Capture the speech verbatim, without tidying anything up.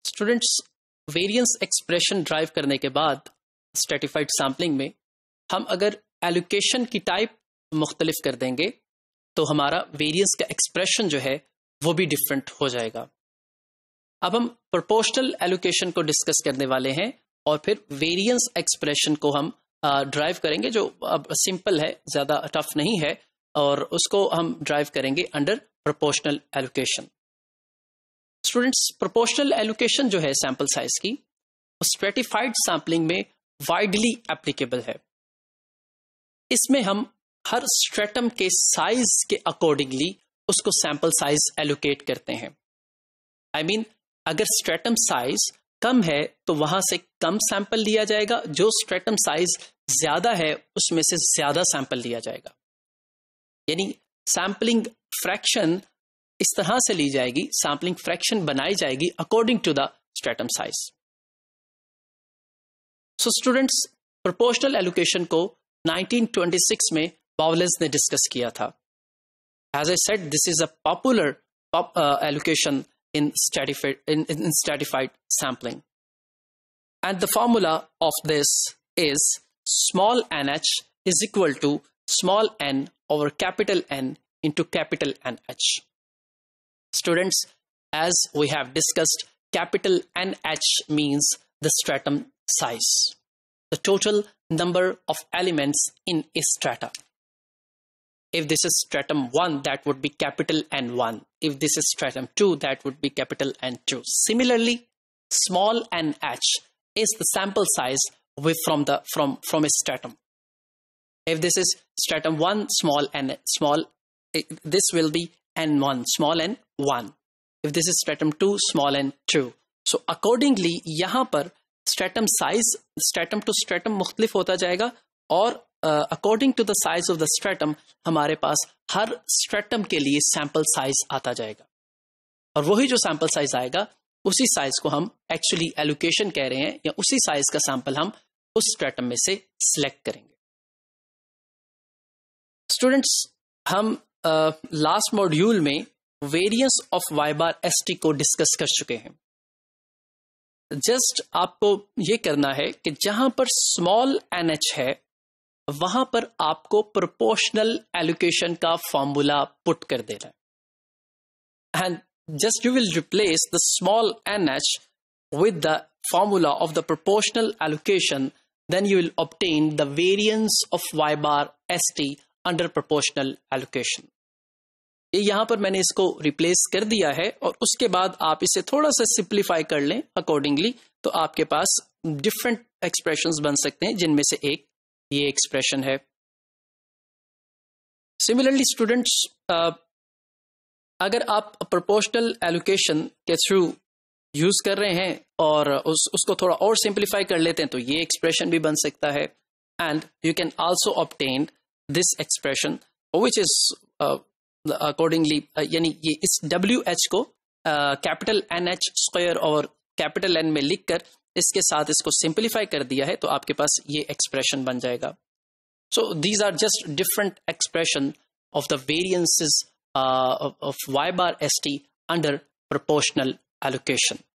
Students, variance expression drive करने के बाद स्ट्रेटिफाइड सैम्पलिंग में हम अगर एलोकेशन की टाइप मुख्तलिफ कर देंगे तो हमारा वेरिएंस का एक्सप्रेशन जो है वो भी डिफरेंट हो जाएगा। अब हम प्रोपोर्शनल एलोकेशन को डिस्कस करने वाले हैं और फिर वेरिएंस एक्सप्रेशन को हम ड्राइव करेंगे, जो अब सिंपल है, ज़्यादा टफ नहीं है, और उसको हम ड्राइव करेंगे under proportional allocation. Students, proportional allocation जो है सैंपल साइज की, स्ट्रेटिफाइड सैम्पलिंग में वाइडली एप्लीकेबल है। इसमें हम हर स्ट्रेटम के साइज के अकॉर्डिंगली उसको सैंपल साइज एलोकेट करते हैं। आई I मीन mean, अगर स्ट्रेटम साइज कम है तो वहां से कम सैंपल लिया जाएगा, जो स्ट्रेटम साइज ज्यादा है उसमें से ज्यादा सैंपल लिया जाएगा। यानी सैंपलिंग फ्रैक्शन इस तरह से ली जाएगी, सैंपलिंग फ्रैक्शन बनाई जाएगी according to the stratum size. So students, proportional allocation को नाइनटीन ट्वेंटी सिक्स में बाउलेस ने डिस्कस किया था। As I said, this is a popular allocation in stratified in, in stratified sampling, and the formula of this is small nh is equal to small n over capital N into capital N H. Students, as we have discussed, capital N H means the stratum size, the total number of elements in a strata. If this is stratum one, that would be capital N one. If this is stratum two, that would be capital N two. Similarly, small nh is the sample size with from the from from a stratum. If this is stratum one, small n small, this will be N one, small n one. If this is stratum two, small n two. So accordingly, यहाँ पर stratum size stratum to stratum मुख्तलिफ होता जाएगा, और according to the size of the stratum हमारे पास हर stratum के लिए सैंपल साइज आता जाएगा, और वही जो सैंपल साइज आएगा उसी साइज को हम एक्चुअली एलोकेशन कह रहे हैं, या उसी साइज का सैंपल हम उस स्ट्रेटम में से सिलेक्ट करेंगे। स्टूडेंट्स, हम लास्ट मॉड्यूल में variance of Y bar S T को डिस्कस कर चुके हैं। जस्ट आपको ये करना है कि जहां पर स्मॉल एन एच है वहां पर आपको प्रोपोर्शनल एलोकेशन का फॉर्मूला पुट कर देना है, and just you will replace the small N H with the formula of the proportional allocation, then you will obtain the variance of Y bar S T under proportional allocation. ये यहां पर मैंने इसको replace कर दिया है, और उसके बाद आप इसे थोड़ा सा सिंप्लीफाई कर लें अकॉर्डिंगली, तो आपके पास डिफरेंट एक्सप्रेशंस बन सकते हैं, जिनमें से एक ये एक्सप्रेशन है। सिमिलरली स्टूडेंट्स, अगर आप प्रोपोर्शनल एलोकेशन के थ्रू यूज कर रहे हैं और उस उसको थोड़ा और सिंप्लीफाई कर लेते हैं तो ये एक्सप्रेशन भी बन सकता है, and you can also obtain this expression which is accordingly, यानी ये इस डब्ल्यू एच को कैपिटल एन एच स्क्वायर और कैपिटल एन में लिखकर इसके साथ इसको सिंप्लीफाई कर दिया है, तो आपके पास ये एक्सप्रेशन बन जाएगा। So these are just different expression of the variances of Y bar S T under proportional allocation.